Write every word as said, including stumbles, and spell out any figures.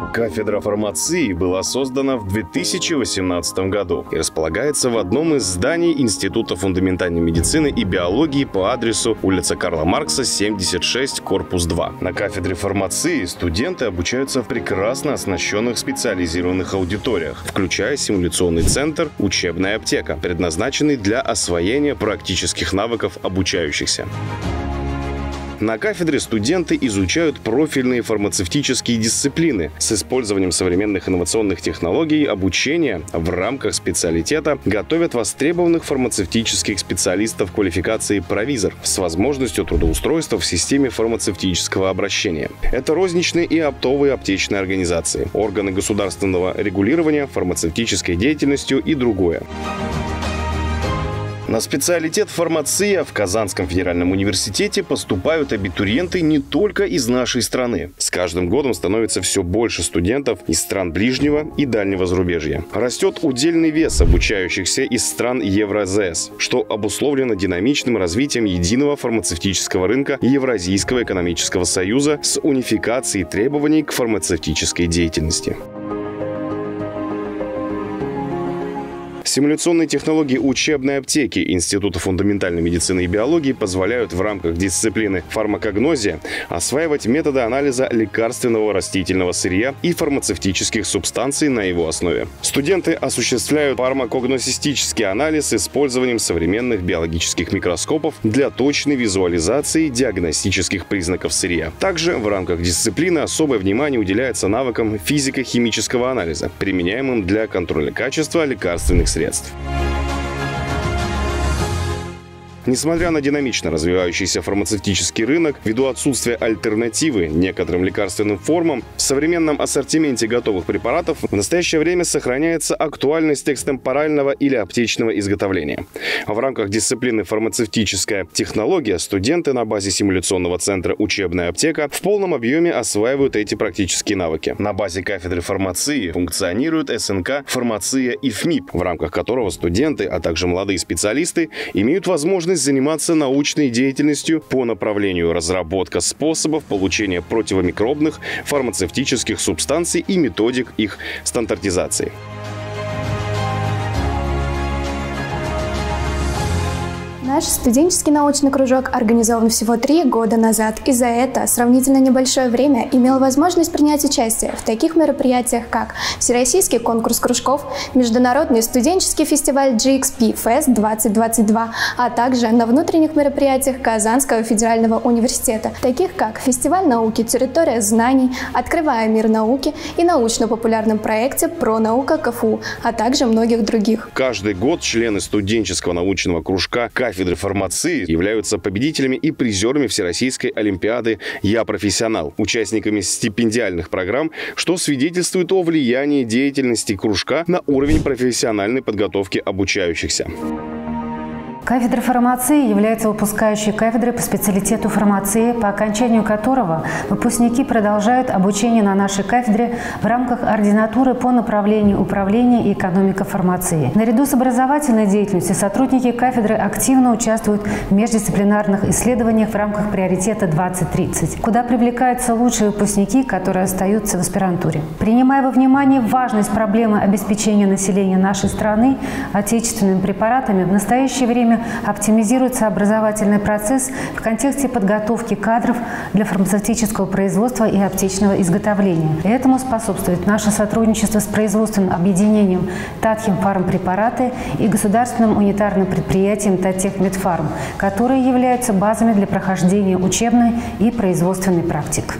Кафедра фармации была создана в две тысячи восемнадцатом году и располагается в одном из зданий Института фундаментальной медицины и биологии по адресу улица Карла Маркса, семьдесят шесть, корпус два. На кафедре фармации студенты обучаются в прекрасно оснащенных специализированных аудиториях, включая симуляционный центр «Учебная аптека», предназначенный для освоения практических навыков обучающихся. На кафедре студенты изучают профильные фармацевтические дисциплины с использованием современных инновационных технологий обучения в рамках специалитета, готовят востребованных фармацевтических специалистов квалификации провизор с возможностью трудоустройства в системе фармацевтического обращения. Это розничные и оптовые аптечные организации, органы государственного регулирования фармацевтической деятельностью и другое. На специалитет фармация в Казанском федеральном университете поступают абитуриенты не только из нашей страны. С каждым годом становится все больше студентов из стран ближнего и дальнего зарубежья. Растет удельный вес обучающихся из стран Евразес, что обусловлено динамичным развитием единого фармацевтического рынка и Евразийского экономического союза с унификацией требований к фармацевтической деятельности. Симуляционные технологии учебной аптеки Института фундаментальной медицины и биологии позволяют в рамках дисциплины фармакогнозия осваивать методы анализа лекарственного растительного сырья и фармацевтических субстанций на его основе. Студенты осуществляют фармакогносистический анализ с использованием современных биологических микроскопов для точной визуализации диагностических признаков сырья. Также в рамках дисциплины особое внимание уделяется навыкам физико-химического анализа, применяемым для контроля качества лекарственных средств. средств. Несмотря на динамично развивающийся фармацевтический рынок, ввиду отсутствия альтернативы некоторым лекарственным формам, в современном ассортименте готовых препаратов в настоящее время сохраняется актуальность экстемпорального или аптечного изготовления. В рамках дисциплины фармацевтическая технология студенты на базе симуляционного центра «Учебная аптека» в полном объеме осваивают эти практические навыки. На базе кафедры фармации функционирует эс эн ка «Фармация» и эф эм и пэ, в рамках которого студенты, а также молодые специалисты имеют возможность заниматься научной деятельностью по направлению разработка способов получения противомикробных фармацевтических субстанций и методик их стандартизации. Наш студенческий научный кружок организован всего три года назад, и за это сравнительно небольшое время имел возможность принять участие в таких мероприятиях, как Всероссийский конкурс кружков, Международный студенческий фестиваль джи икс пи Fest двадцать двадцать два, а также на внутренних мероприятиях Казанского федерального университета, таких как Фестиваль науки «Территория знаний», «Открывая мир науки» и научно-популярном проекте «Пронаука ка эф у», а также многих других. Каждый год члены студенческого научного кружка кафедры фармации являются победителями и призерами Всероссийской олимпиады «Я профессионал», участниками стипендиальных программ, что свидетельствует о влиянии деятельности кружка на уровень профессиональной подготовки обучающихся. Кафедра фармации является выпускающей кафедрой по специалитету фармации, по окончанию которого выпускники продолжают обучение на нашей кафедре в рамках ординатуры по направлению управления и экономика фармации. Наряду с образовательной деятельностью сотрудники кафедры активно участвуют в междисциплинарных исследованиях в рамках приоритета двадцать тридцать, куда привлекаются лучшие выпускники, которые остаются в аспирантуре. Принимая во внимание важность проблемы обеспечения населения нашей страны отечественными препаратами, в настоящее время оптимизируется образовательный процесс в контексте подготовки кадров для фармацевтического производства и аптечного изготовления. Этому способствует наше сотрудничество с производственным объединением «Татхим Фармпрепараты» и государственным унитарным предприятием «Татехмедфарм», которые являются базами для прохождения учебной и производственной практик.